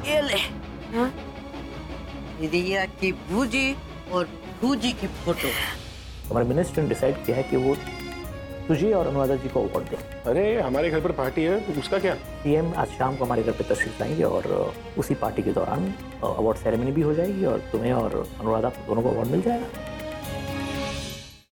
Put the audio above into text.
ये ले हाँ? रिया की भूजी और भूजी की फोटो। हमारे मिनिस्टर ने डिसाइड किया है कि वो तुझे और अनुराधा जी को अवार्ड दें। अरे हमारे घर पर पार्टी है, उसका क्या? सीएम आज शाम को हमारे घर पे तशरीफ लाएंगे और उसी पार्टी के दौरान अवार्ड सेरेमनी भी हो जाएगी और तुम्हें और अनुराधा दोनों को अवार्ड मिल जाएगा।